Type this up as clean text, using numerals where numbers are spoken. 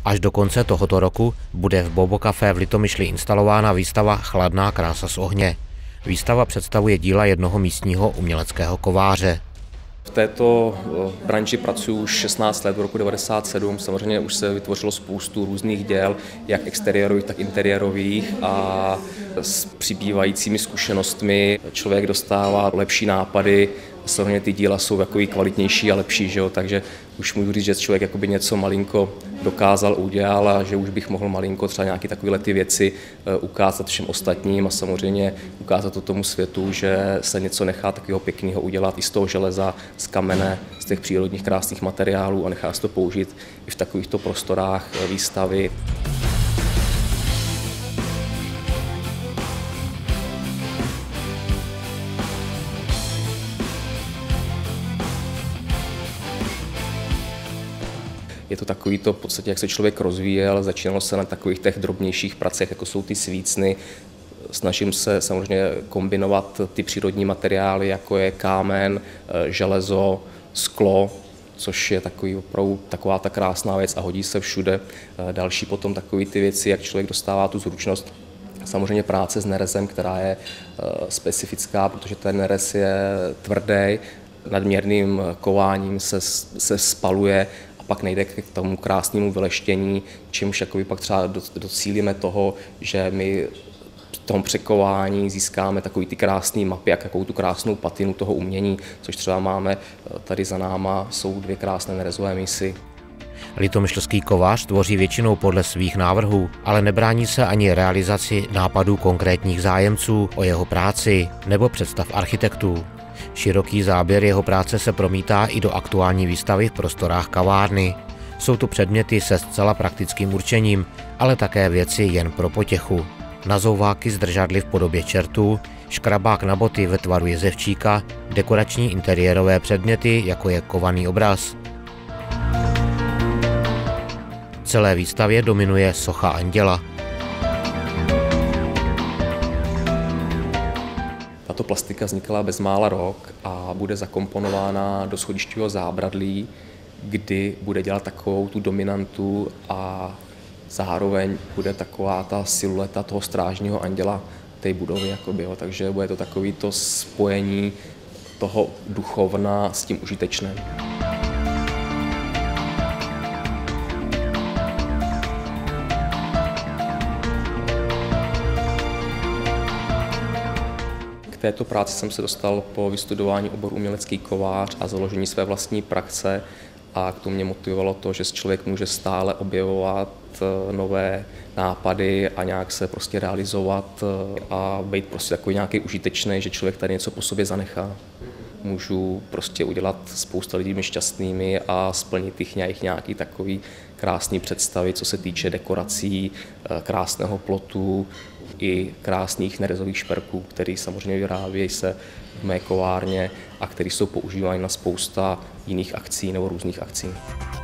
Až do konce tohoto roku bude v Bobo Café v Litomyšli instalována výstava Chladná krása z ohně. Výstava představuje díla jednoho místního uměleckého kováře. V této branži pracuji už 16 let, v roku 1997. Samozřejmě už se vytvořilo spoustu různých děl, jak exteriérových, tak interiérových, a s přibývajícími zkušenostmi člověk dostává lepší nápady. Samozřejmě ty díla jsou takový kvalitnější a lepší, že jo? Takže už můžu říct, že člověk jakoby něco malinko dokázal, udělal, a že už bych mohl malinko třeba nějaké takovéhle ty věci ukázat všem ostatním a samozřejmě ukázat to tomu světu, že se něco nechá takového pěkného udělat i z toho železa, z kamene, z těch přírodních krásných materiálů, a nechá se to použít i v takovýchto prostorách výstavy. Je to takový to v podstatě, jak se člověk rozvíjel, začínalo se na takových těch drobnějších pracech, jako jsou ty svícny. Snažím se samozřejmě kombinovat ty přírodní materiály, jako je kámen, železo, sklo, což je taková ta krásná věc a hodí se všude. Další potom takové ty věci, jak člověk dostává tu zručnost. Samozřejmě práce s nerezem, která je specifická, protože ten nerez je tvrdý, nadměrným kováním se spaluje, a pak nejde k tomu krásnému vyleštění, čímž jakoby pak třeba docílíme toho, že my v tom překování získáme takový ty krásné mapy, jak takovou tu krásnou patinu toho umění, což třeba máme tady za náma, jsou dvě krásné nerezové mísy. Litomyšlský kovář tvoří většinou podle svých návrhů, ale nebrání se ani realizaci nápadů konkrétních zájemců o jeho práci nebo představ architektů. Široký záběr jeho práce se promítá i do aktuální výstavy v prostorách kavárny. Jsou to předměty se zcela praktickým určením, ale také věci jen pro potěchu. Nazouváky z držadly v podobě čertů, škrabák na boty ve tvaru jezevčíka, dekorační interiérové předměty, jako je kovaný obraz. Celé výstavě dominuje socha anděla. Tato plastika vznikla bezmála rok a bude zakomponována do schodišťového zábradlí, kdy bude dělat takovou tu dominantu a zároveň bude taková ta silueta toho strážního anděla té budovy. Jakoby, jo. Takže bude to takové to spojení toho duchovna s tím užitečným. K této práci jsem se dostal po vystudování oboru umělecký kovář a založení své vlastní praxe, a k tomu mě motivovalo to, že člověk může stále objevovat nové nápady a nějak se prostě realizovat a být prostě takový nějaký užitečný, že člověk tady něco po sobě zanechá. Můžu prostě udělat spousta lidí šťastnými a splnit jejich nějaký takový krásný představy, co se týče dekorací, krásného plotu i krásných nerezových šperků, který samozřejmě vyrábějí se v mé kovárně a který jsou používány na spousta jiných akcí nebo různých akcí.